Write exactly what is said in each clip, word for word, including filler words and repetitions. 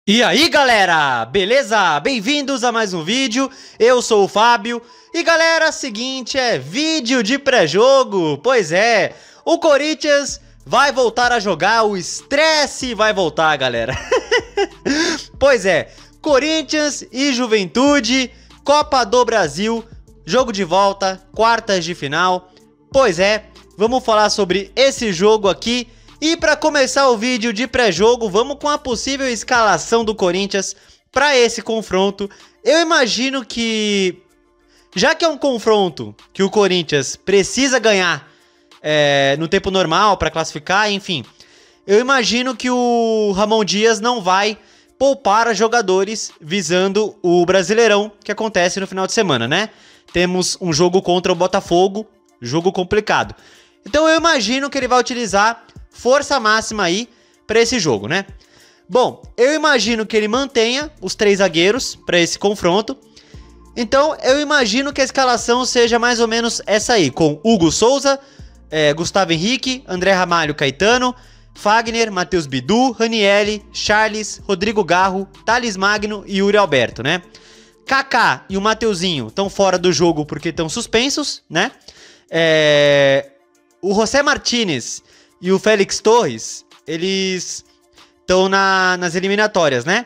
E aí galera, beleza? Bem-vindos a mais um vídeo, eu sou o Fábio. E galera, seguinte, é vídeo de pré-jogo. Pois é, o Corinthians vai voltar a jogar, o estresse vai voltar, galera. Pois é, Corinthians e Juventude, Copa do Brasil, jogo de volta, quartas de final. Pois é, vamos falar sobre esse jogo aqui. E para começar o vídeo de pré-jogo, vamos com a possível escalação do Corinthians para esse confronto. Eu imagino que, já que é um confronto que o Corinthians precisa ganhar é, no tempo normal para classificar, enfim, eu imagino que o Ramon Dias não vai poupar jogadores visando o Brasileirão que acontece no final de semana, né? Temos um jogo contra o Botafogo, jogo complicado. Então eu imagino que ele vai utilizar força máxima aí para esse jogo, né? Bom, eu imagino que ele mantenha os três zagueiros para esse confronto. Então eu imagino que a escalação seja mais ou menos essa aí, com Hugo Souza, é, Gustavo Henrique, André Ramalho, Caetano, Fagner, Matheus Bidu, Ranieri, Charles, Rodrigo Garro, Thales Magno e Yuri Alberto, né? Kaká e o Mateuzinho estão fora do jogo porque estão suspensos, né? É... O José Martinez e o Félix Torres, eles estão na, nas eliminatórias, né?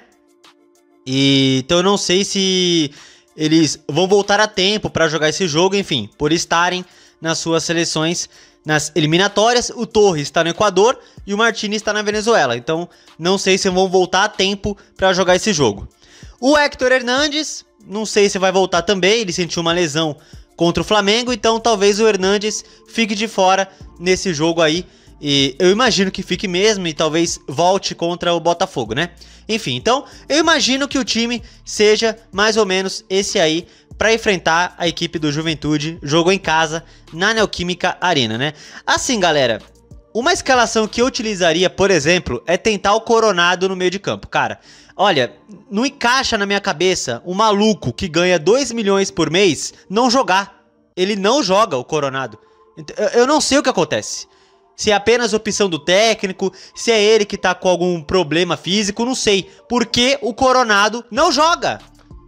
E, então eu não sei se eles vão voltar a tempo para jogar esse jogo, enfim, por estarem nas suas seleções nas eliminatórias. O Torres está no Equador e o Martinez está na Venezuela, então não sei se vão voltar a tempo para jogar esse jogo. O Héctor Hernandes, não sei se vai voltar também, ele sentiu uma lesão contra o Flamengo, então talvez o Hernandes fique de fora nesse jogo aí. E eu imagino que fique mesmo e talvez volte contra o Botafogo, né? Enfim, então eu imagino que o time seja mais ou menos esse aí para enfrentar a equipe do Juventude, jogo em casa, na Neoquímica Arena, né? Assim, galera, uma escalação que eu utilizaria, por exemplo, é tentar o Coronado no meio de campo. Cara, olha, não encaixa na minha cabeça um maluco que ganha dois milhões por mês não jogar. Ele não joga o Coronado. Eu não sei o que acontece. Se é apenas opção do técnico, se é ele que tá com algum problema físico, não sei. Porque o Coronado não joga.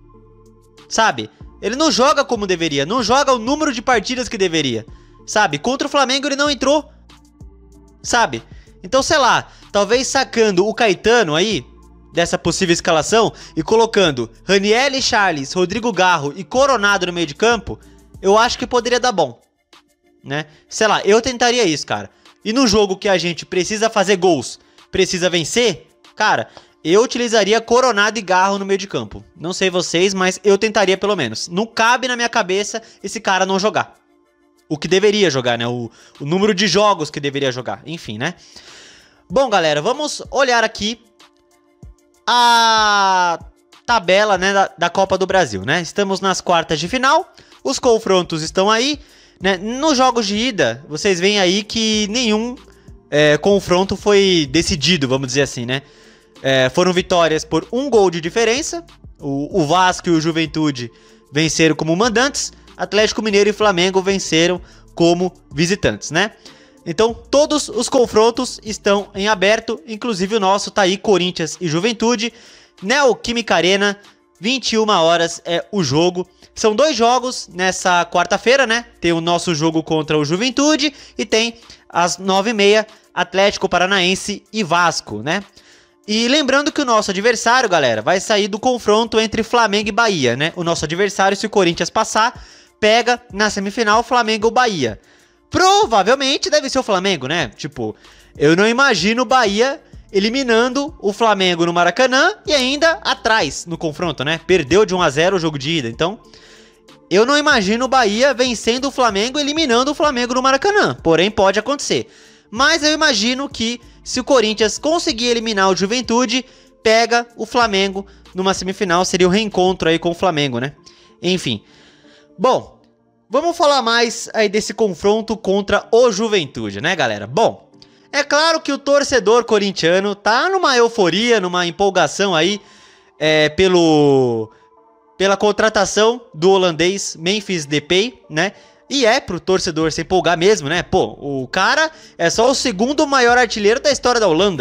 Sabe? Ele não joga como deveria, não joga o número de partidas que deveria. Sabe? Contra o Flamengo ele não entrou. Sabe? Então, sei lá, talvez sacando o Caetano aí, dessa possível escalação, e colocando Ranieri, Charles, Rodrigo Garro e Coronado no meio de campo, eu acho que poderia dar bom. Né? Sei lá, eu tentaria isso, cara. E no jogo que a gente precisa fazer gols, precisa vencer, cara, eu utilizaria Coronado e Garro no meio de campo. Não sei vocês, mas eu tentaria pelo menos. Não cabe na minha cabeça esse cara não jogar. O que deveria jogar, né? O, o número de jogos que deveria jogar. Enfim, né? Bom, galera, vamos olhar aqui a tabela, né, da, da Copa do Brasil, né? Estamos nas quartas de final, os confrontos estão aí. Né? Nos jogos de ida, vocês veem aí que nenhum é, confronto foi decidido, vamos dizer assim, né? É, foram vitórias por um gol de diferença. O, o Vasco e o Juventude venceram como mandantes. Atlético Mineiro e Flamengo venceram como visitantes, né? Então, todos os confrontos estão em aberto. Inclusive o nosso tá aí, Corinthians e Juventude. Neoquímica Arena, vinte e uma horas é o jogo. São dois jogos nessa quarta-feira, né? Tem o nosso jogo contra o Juventude e tem às nove e meia Atlético Paranaense e Vasco, né? E lembrando que o nosso adversário, galera, vai sair do confronto entre Flamengo e Bahia, né? O nosso adversário, se o Corinthians passar, pega na semifinal Flamengo ou Bahia. Provavelmente deve ser o Flamengo, né? Tipo, eu não imagino o Bahia eliminando o Flamengo no Maracanã e ainda atrás no confronto, né? Perdeu de um a zero o jogo de ida, então eu não imagino o Bahia vencendo o Flamengo, eliminando o Flamengo no Maracanã. Porém, pode acontecer. Mas eu imagino que se o Corinthians conseguir eliminar o Juventude, pega o Flamengo numa semifinal, seria o reencontro aí com o Flamengo, né? Enfim. Bom, vamos falar mais aí desse confronto contra o Juventude, né, galera? Bom, é claro que o torcedor corintiano tá numa euforia, numa empolgação aí é, pelo, pela contratação do holandês Memphis Depay, né? E é pro torcedor se empolgar mesmo, né? Pô, o cara é só o segundo maior artilheiro da história da Holanda.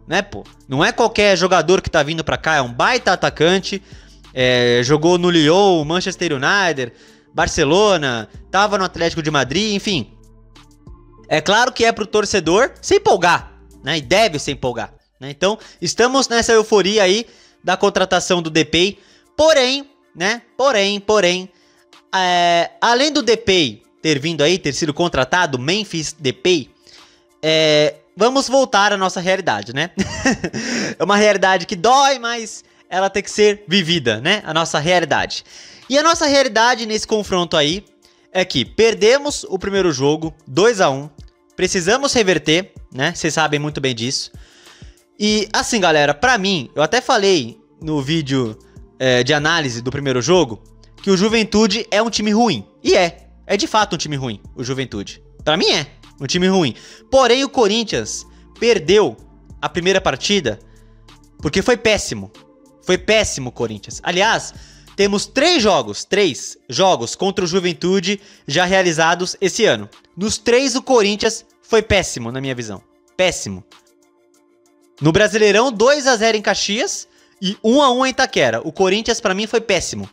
né, pô? Não é qualquer jogador que tá vindo pra cá, é um baita atacante. É, jogou no Lyon, Manchester United, Barcelona, tava no Atlético de Madrid, enfim. É claro que é pro torcedor se empolgar, né? E deve se empolgar, né? Então, estamos nessa euforia aí da contratação do Depay. Porém, né? Porém, porém, é, além do Depay ter vindo aí, ter sido contratado, Memphis Depay, é, vamos voltar à nossa realidade, né? É uma realidade que dói, mas ela tem que ser vivida, né? A nossa realidade. E a nossa realidade nesse confronto aí é que perdemos o primeiro jogo, dois a um. Precisamos reverter, né? Vocês sabem muito bem disso. E assim, galera, pra mim, eu até falei no vídeo é, de análise do primeiro jogo que o Juventude é um time ruim. E é. É de fato um time ruim, o Juventude. Pra mim é um time ruim. Porém, o Corinthians perdeu a primeira partida porque foi péssimo. Foi péssimo o Corinthians. Aliás, temos três jogos, três jogos contra o Juventude já realizados esse ano. Nos três, o Corinthians foi péssimo, na minha visão. Péssimo. No Brasileirão, dois a zero em Caxias e um a um em Itaquera. O Corinthians, pra mim, foi péssimo.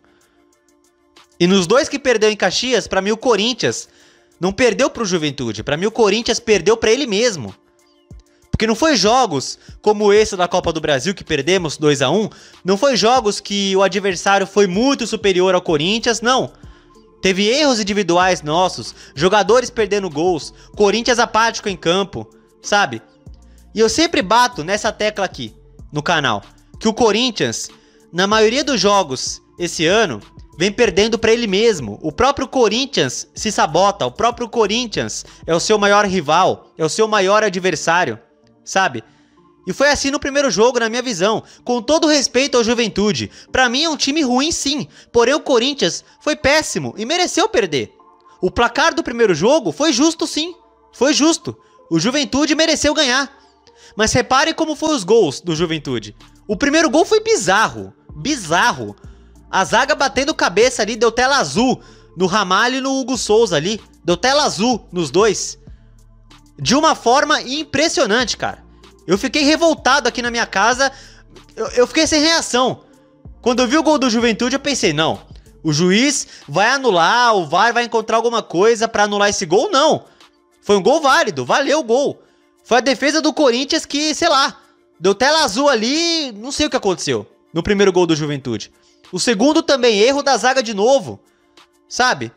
E nos dois que perdeu em Caxias, pra mim, o Corinthians não perdeu pro Juventude. Pra mim, o Corinthians perdeu pra ele mesmo. Porque não foi jogos como esse da Copa do Brasil, que perdemos dois a um. Não foi jogos que o adversário foi muito superior ao Corinthians, não. Teve erros individuais nossos, jogadores perdendo gols, Corinthians apático em campo, sabe? E eu sempre bato nessa tecla aqui, no canal, que o Corinthians, na maioria dos jogos esse ano, vem perdendo pra ele mesmo. O próprio Corinthians se sabota, o próprio Corinthians é o seu maior rival, é o seu maior adversário, sabe? E foi assim no primeiro jogo, na minha visão. Com todo respeito ao Juventude, pra mim é um time ruim sim, porém o Corinthians foi péssimo e mereceu perder. O placar do primeiro jogo foi justo sim, foi justo. O Juventude mereceu ganhar. Mas reparem como foram os gols do Juventude. O primeiro gol foi bizarro, bizarro. A zaga batendo cabeça ali, deu tela azul no Ramalho e no Hugo Souza ali. Deu tela azul nos dois. De uma forma impressionante, cara. Eu fiquei revoltado aqui na minha casa. Eu, eu fiquei sem reação. Quando eu vi o gol do Juventude, eu pensei, não. O juiz vai anular, o V A R vai encontrar alguma coisa pra anular esse gol? Não. Foi um gol válido, valeu o gol. Foi a defesa do Corinthians que, sei lá, deu tela azul ali, não sei o que aconteceu no primeiro gol do Juventude. O segundo também, erro da zaga de novo, sabe?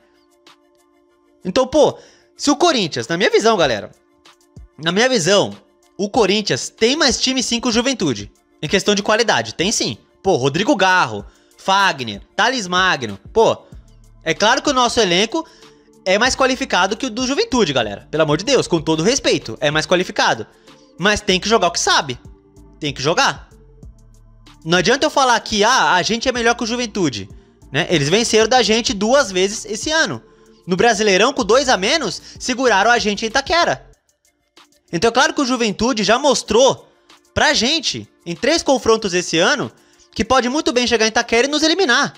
Então, pô, se o Corinthians, na minha visão, galera, na minha visão, o Corinthians tem mais time sim que o Juventude. Em questão de qualidade, tem sim. Pô, Rodrigo Garro, Fagner, Thales Magno. Pô, é claro que o nosso elenco é mais qualificado que o do Juventude, galera. Pelo amor de Deus, com todo respeito, é mais qualificado. Mas tem que jogar o que sabe. Tem que jogar. Não adianta eu falar que ah, a gente é melhor que o Juventude, né? Eles venceram da gente duas vezes esse ano. No Brasileirão, com dois a menos, seguraram a gente em Itaquera. Então é claro que o Juventude já mostrou pra gente, em três confrontos esse ano, que pode muito bem chegar em Itaquera e nos eliminar.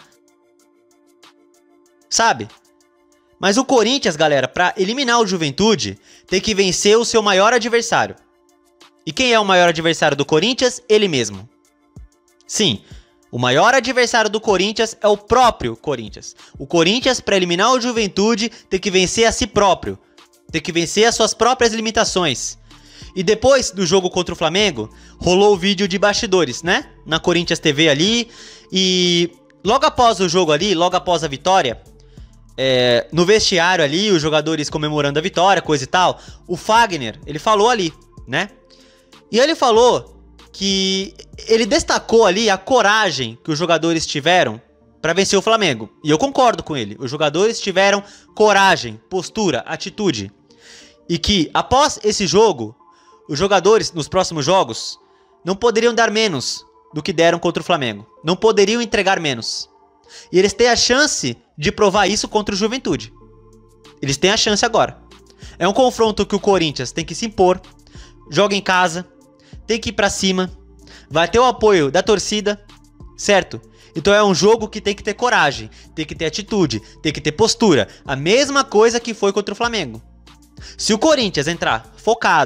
Sabe? Mas o Corinthians, galera, pra eliminar o Juventude, tem que vencer o seu maior adversário. E quem é o maior adversário do Corinthians? Ele mesmo. Sim, o maior adversário do Corinthians é o próprio Corinthians. O Corinthians, pra eliminar o Juventude, tem que vencer a si próprio. Tem que vencer as suas próprias limitações. E depois do jogo contra o Flamengo, rolou o vídeo de bastidores, né? Na Corinthians T V ali. E logo após o jogo ali, logo após a vitória, é, no vestiário ali, os jogadores comemorando a vitória, coisa e tal, o Fagner, ele falou ali, né? E ele falou que ele destacou ali a coragem que os jogadores tiveram para vencer o Flamengo. E eu concordo com ele. Os jogadores tiveram coragem, postura, atitude. E que após esse jogo, os jogadores nos próximos jogos não poderiam dar menos do que deram contra o Flamengo. Não poderiam entregar menos. E eles têm a chance de provar isso contra o Juventude. Eles têm a chance agora. É um confronto que o Corinthians tem que se impor. Joga em casa. Tem que ir pra cima. Vai ter o apoio da torcida. Certo? Então é um jogo que tem que ter coragem. Tem que ter atitude. Tem que ter postura. A mesma coisa que foi contra o Flamengo. Se o Corinthians entrar focado,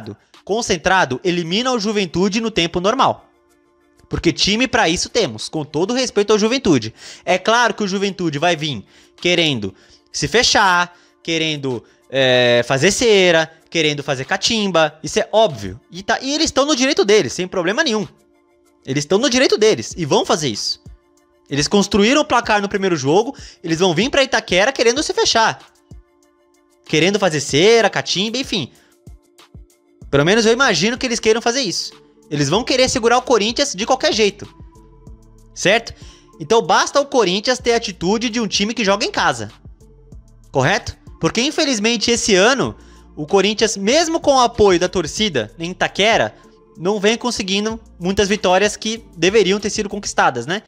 concentrado, elimina o Juventude no tempo normal. Porque time pra isso temos, com todo respeito ao Juventude. É claro que o Juventude vai vir querendo se fechar, querendo é, fazer cera, querendo fazer catimba. Isso é óbvio. E, tá, e eles estão no direito deles, sem problema nenhum. Eles estão no direito deles e vão fazer isso. Eles construíram o placar no primeiro jogo, eles vão vir pra Itaquera querendo se fechar. Querendo fazer cera, catimba, enfim. Pelo menos eu imagino que eles queiram fazer isso. Eles vão querer segurar o Corinthians de qualquer jeito. Certo? Então basta o Corinthians ter a atitude de um time que joga em casa. Correto? Porque infelizmente esse ano, o Corinthians, mesmo com o apoio da torcida em Itaquera, não vem conseguindo muitas vitórias que deveriam ter sido conquistadas, né?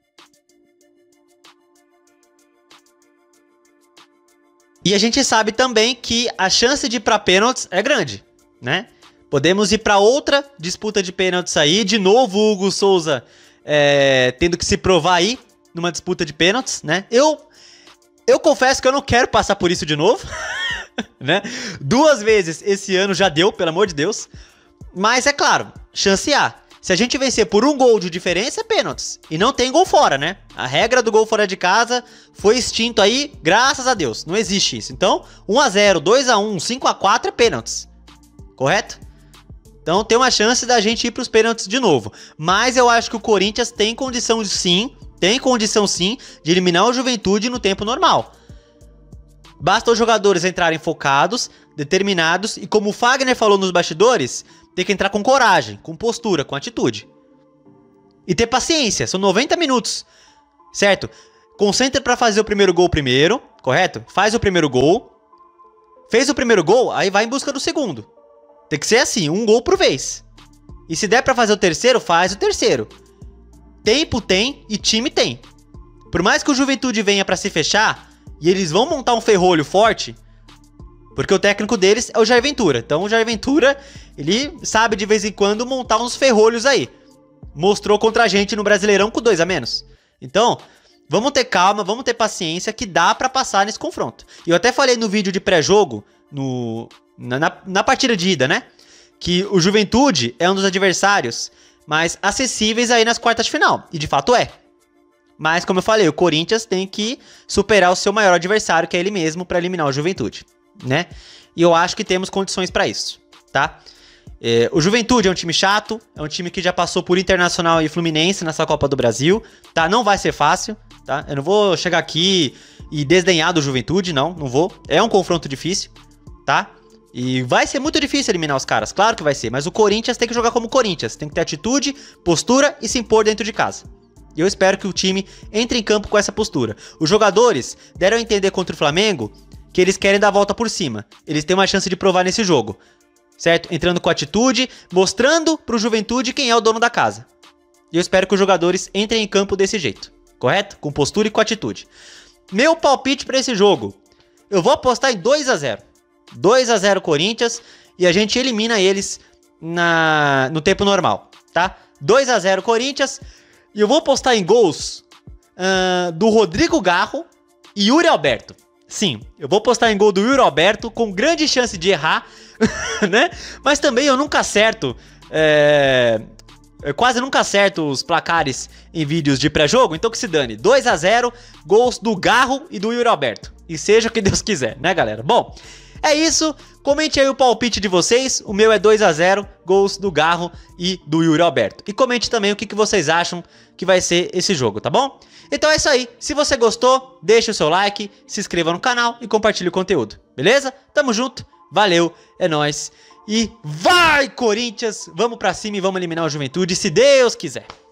E a gente sabe também que a chance de ir para pênaltis é grande, né? Podemos ir para outra disputa de pênaltis aí. De novo o Hugo Souza é, tendo que se provar aí numa disputa de pênaltis, né? Eu, eu confesso que eu não quero passar por isso de novo, né? Duas vezes esse ano já deu, pelo amor de Deus. Mas é claro, chance há. Se a gente vencer por um gol de diferença, é pênaltis. E não tem gol fora, né? A regra do gol fora de casa foi extinto aí, graças a Deus. Não existe isso. Então, um a zero, dois a um, cinco a quatro é pênaltis. Correto? Então tem uma chance da gente ir para os pênaltis de novo. Mas eu acho que o Corinthians tem condição sim, tem condição sim de eliminar o Juventude no tempo normal. Basta os jogadores entrarem focados, determinados e, como o Fagner falou nos bastidores, tem que entrar com coragem, com postura, com atitude. E ter paciência, são noventa minutos, certo? Concentra para fazer o primeiro gol primeiro, correto? Faz o primeiro gol. Fez o primeiro gol, aí vai em busca do segundo. Tem que ser assim, um gol por vez. E se der pra fazer o terceiro, faz o terceiro. Tempo tem e time tem. Por mais que o Juventude venha pra se fechar, e eles vão montar um ferrolho forte, porque o técnico deles é o Jair Ventura. Então o Jair Ventura, ele sabe de vez em quando montar uns ferrolhos aí. Mostrou contra a gente no Brasileirão com dois a menos. Então, vamos ter calma, vamos ter paciência que dá pra passar nesse confronto. E eu até falei no vídeo de pré-jogo, no... Na, na, na partida de ida, né? Que o Juventude é um dos adversários mais acessíveis aí nas quartas de final. E de fato é. Mas, como eu falei, o Corinthians tem que superar o seu maior adversário, que é ele mesmo, para eliminar o Juventude, né? E eu acho que temos condições para isso, tá? É, o Juventude é um time chato, é um time que já passou por Internacional e Fluminense nessa Copa do Brasil, tá? Não vai ser fácil, tá? Eu não vou chegar aqui e desdenhar do Juventude, não, não vou. É um confronto difícil, tá? E vai ser muito difícil eliminar os caras, claro que vai ser. Mas o Corinthians tem que jogar como Corinthians. Tem que ter atitude, postura e se impor dentro de casa. E eu espero que o time entre em campo com essa postura. Os jogadores deram a entender contra o Flamengo que eles querem dar a volta por cima. Eles têm uma chance de provar nesse jogo, certo? Entrando com atitude, mostrando pro Juventude quem é o dono da casa. E eu espero que os jogadores entrem em campo desse jeito, correto? Com postura e com atitude. Meu palpite para esse jogo. Eu vou apostar em dois a zero. dois a zero Corinthians e a gente elimina eles na, no tempo normal, tá? dois a zero Corinthians e eu vou apostar em gols uh, do Rodrigo Garro e Yuri Alberto. Sim, eu vou apostar em gol do Yuri Alberto com grande chance de errar, né? Mas também eu nunca acerto, é... eu quase nunca acerto os placares em vídeos de pré-jogo, então que se dane. dois a zero, gols do Garro e do Yuri Alberto. E seja o que Deus quiser, né, galera? Bom, é isso, comente aí o palpite de vocês, o meu é dois a zero, gols do Garro e do Yuri Alberto. E comente também o que, que vocês acham que vai ser esse jogo, tá bom? Então é isso aí, se você gostou, deixa o seu like, se inscreva no canal e compartilhe o conteúdo, beleza? Tamo junto, valeu, é nóis e vai Corinthians, vamos pra cima e vamos eliminar o Juventude, se Deus quiser.